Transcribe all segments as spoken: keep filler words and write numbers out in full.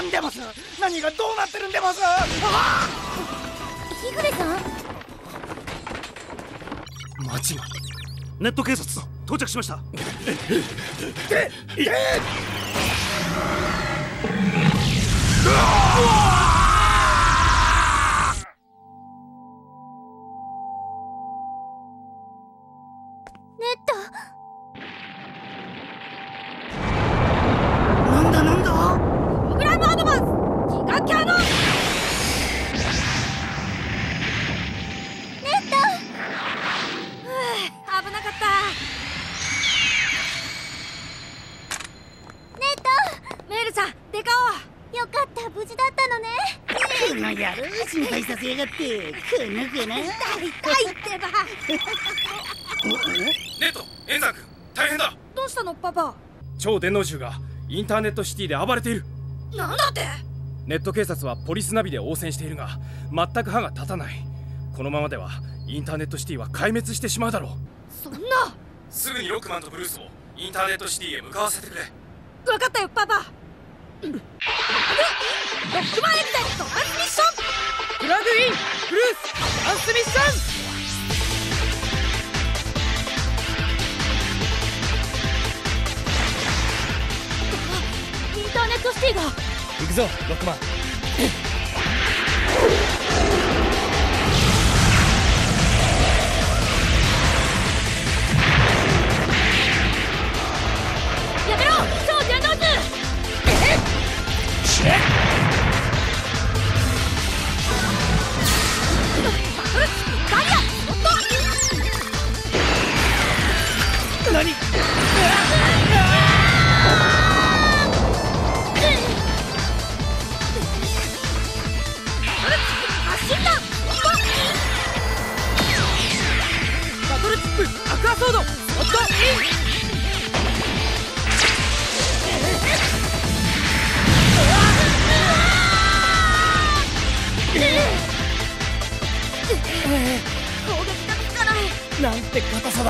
なんでます。何がどうなってるんでます。 日暮さん、 町がネット警察到着しました。 ででネット、 なんだなんだ。 プログラムアドバンスギガキャノン。ネット、ふう、危なかった。ネット、メールさん、デカオ。よかった、無事だったのね。 この野郎、心配させやがって。くぬくぬ。 痛い痛いってば。 ネット、エンザー君、大変だ。 どうしたのパパ。 超電脳銃がインターネットシティで暴れている。 なんだって。 ネット警察はポリスナビで応戦しているが全く歯が立たない。このままではインターネットシティは壊滅してしまうだろう。 そんな。 すぐにロックマンとブルースをインターネットシティへ向かわせてくれ。 分かったよパパ。ロックマンエグゼットランスミッション。 プラグインブルーストランスミッション。 インターネットシティが。 行くぞロックマン。 やめろ超電動銃。バリアロット。 何。 発進だ。 バトルチップアクアソードロットイン。 攻撃がつかない。 なんて硬さだ。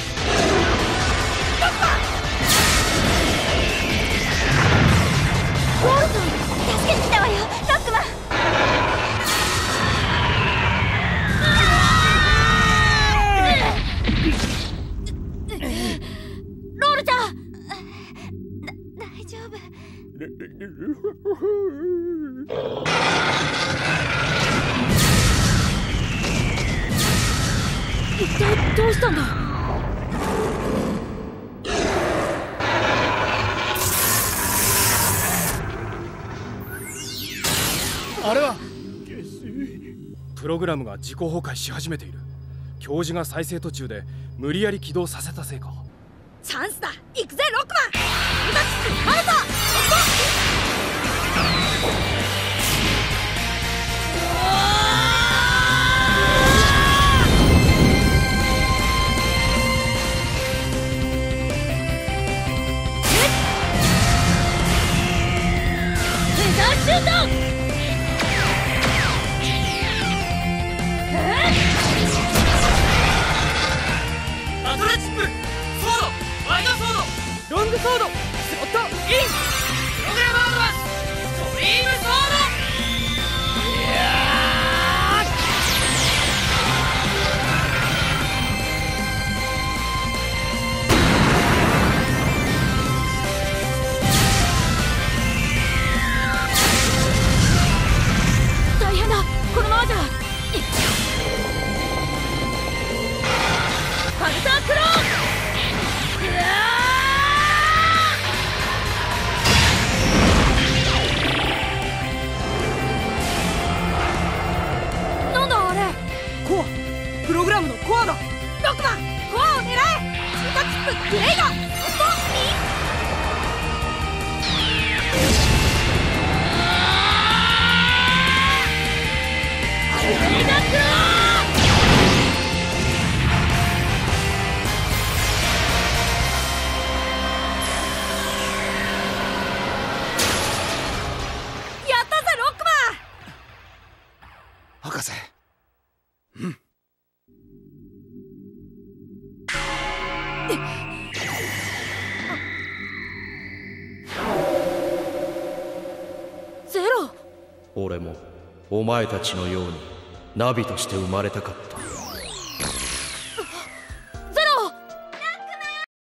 ウォールさん、助けに来たわよロックマン。ロールちゃん、だ大丈夫。一体どうしたんだ。 あれはプログラムが自己崩壊し始めている。教授が再生途中で無理やり起動させたせいか。 チャンスだ。行くぜロックマン。今すぐハルト。フェザーシュート。 バトルチップソードワイドソードロングソードスロットイン。プログラムアドバンスドリームソード。いや大変だ、このままじゃ。パルサークローン。うわー。なんだあれ。 コアプログラムのコアだ。 ロックマン、コアを狙え。シータチップグレイドロットイン。グレイドクロー。やったぜロックマン。 博士。 俺もお前たちのようにナビとして生まれたかった。